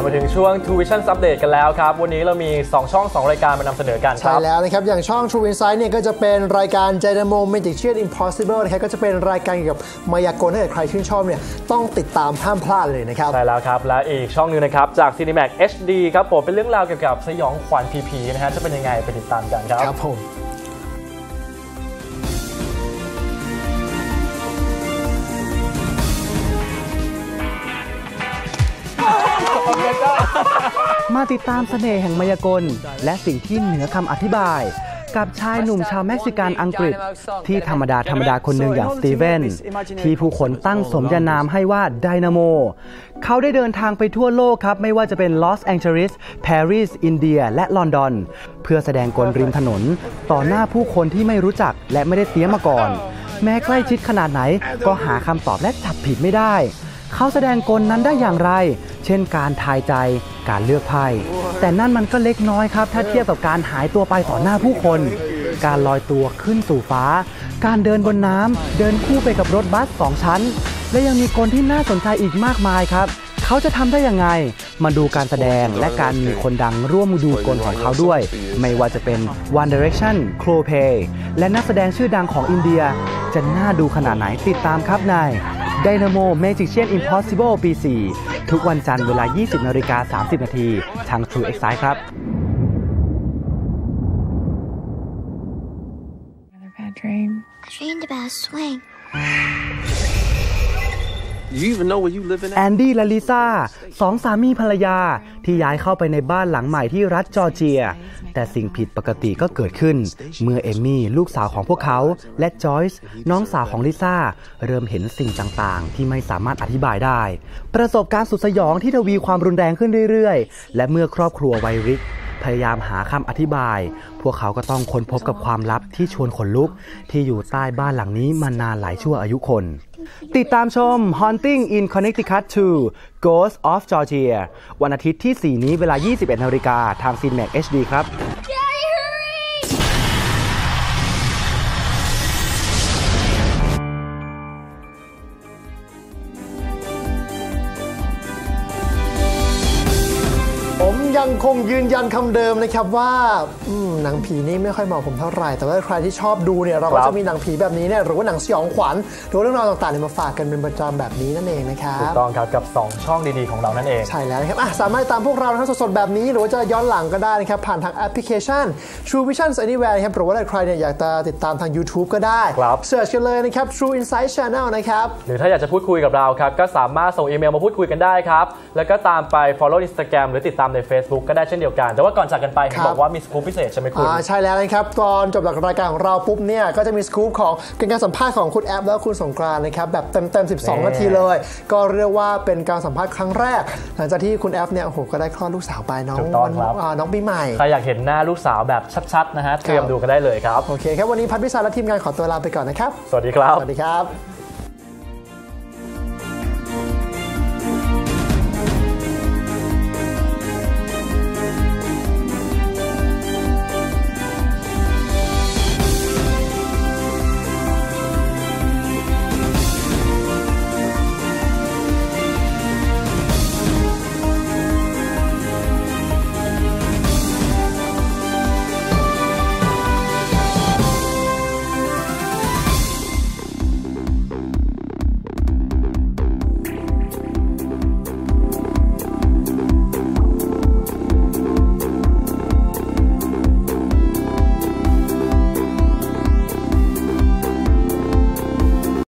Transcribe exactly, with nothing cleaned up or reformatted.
มาถึงช่วง True Vision Update กันแล้วครับวันนี้เรามีสองช่องสองรายการมานำเสนอกันครับใช่แล้วนะครับอย่างช่อง True Insight เนี่ยก็จะเป็นรายการ Dynamo Magician Impossible นะครับก็จะเป็นรายการเกี่ยวกับมายากลถ้าเกิดใครชื่นชอบเนี่ยต้องติดตามห้ามพลาดเลยนะครับใช่แล้วครับและอีกช่องนึงนะครับจาก Cinemax เอช ดี ครับผมเป็นเรื่องราวเกี่ยวกับสยองขวัญผีๆนะฮะจะเป็นยังไงไปติดตามกันครับครับผมมาติดตามเสน่ห์แห่งมายากลและสิ่งที่เหนือคำอธิบายกับชายหนุ่มชาวเม็กซิกันอังกฤษที่ธรรมดาธรรมดาคนหนึ่งอย่างสตีเวนที่ผู้คนตั้งสมญานามให้ว่าไดนาโมเขาได้เดินทางไปทั่วโลกครับไม่ว่าจะเป็นลอสแองเจลิสปารีสอินเดียและลอนดอนเพื่อแสดงกลริมถนนต่อหน้าผู้คนที่ไม่รู้จักและไม่ได้เตรียมมาก่อนแม้ใกล้ชิดขนาดไหนก็หาคำตอบและจับผิดไม่ได้เขาแสดงกลนั้นได้อย่างไรเช่นการทายใจการเลือกไพ่แต่นั่นมันก็เล็กน้อยครับถ้าเทียบกับการหายตัวไปต่อหน้าผู้คนการลอยตัวขึ้นสู่ฟ้าการเดินบนน้ำเดินคู่ไปกับรถบัสสองชั้นและยังมีกลที่น่าสนใจอีกมากมายครับเขาจะทำได้ยังไงมาดูการแสดงและการมีคนดังร่วมดูกลของเขาด้วยไม่ว่าจะเป็น One Direction Coldplay และนักแสดงชื่อดังของอินเดียจะน่าดูขนาดไหนติดตามครับในDynamo Magician Impossible ปี สี่ ทุกวันจันทร์เวลา ยี่สิบนาฬิกาสามสิบนาทีทาง True Insight ครับ แอนดี้และลิซ่าสองสามีภรรยาที่ย้ายเข้าไปในบ้านหลังใหม่ที่รัฐจอร์เจียแต่สิ่งผิดปกติก็เกิดขึ้นเมื่อเอมมี่ลูกสาวของพวกเขาและจอยส์น้องสาวของลิซ่าเริ่มเห็นสิ่งต่างๆที่ไม่สามารถอธิบายได้ประสบการณ์สุดสยองที่ทวีความรุนแรงขึ้นเรื่อยๆและเมื่อครอบครัวไวริกพยายามหาคำอธิบายพวกเขาก็ต้องค้นพบกับความลับที่ชวนขนลุกที่อยู่ใต้บ้านหลังนี้มานานหลายชั่วอายุคนติดตามชม Haunting in Connecticut ทู Ghosts of Georgia วันอาทิตย์ที่ สี่นี้เวลา ยี่สิบเอ็ดนาฬิกาทาง Cinemax เอช ดี ครับผมยังคงยืนยันคำเดิมนะครับว่าหนังผีนี่ไม่ค่อยเหมาะผมเท่าไหร่แต่ว่าใครที่ชอบดูเนี่ยเราก็จะมีหนังผีแบบนี้เนี่ยหรือว่าหนังสยองขวัญหรือเรื่องราวต่างๆมาฝากกันเป็นประจำแบบนี้นั่นเองนะครับถูกต้องครับกับสองช่องดีๆของเรานั่นเองใช่แล้วนะครับสามารถตามพวกเราทั้งสดๆแบบนี้หรือว่าจะย้อนหลังก็ได้นะครับผ่านทางแอปพลิเคชัน True Vision Anywhere นะครับหรือว่าใครเนี่ยอยากจะติดตามทาง YouTube ก็ได้เสิร์ชกันเลยนะครับ True Insight Channel นะครับหรือถ้าอยากจะพูดคุยกับเราครับก็สามารถส่งอีเมลมาพูดคุยกันได้ครับแล้วก็ตามไป follow Instagram หรือติดตามใน Facebook ก็ได้เช่นเดียวกันแต่ว่าก่อนจากกันไปบอกว่ามีสกู๊ปพิเศษใช่ไหมคุณใช่แล้วนะครับตอนจบจากรายการของเราปุ๊บเนี่ยก็จะมีสกู๊ปของการสัมภาษณ์ของคุณแอฟและคุณสงกรานต์นะครับแบบเต็มๆสิบสองนาทีเลยก็เรียกว่าเป็นการสัมภาษณ์ครั้งแรกหลังจากที่คุณแอฟเนี่ยโอ้โหก็ได้คลอดลูกสาวไปน้องน้องปีใหม่ใครอยากเห็นหน้าลูกสาวแบบชัดๆนะฮะเตรียมดูกันได้เลยครับโอเคครับวันนี้พัฒน์พิศาลและทีมงานขอตัวลาไปก่อนนะครับสวัสดีครับสวัสดีครับ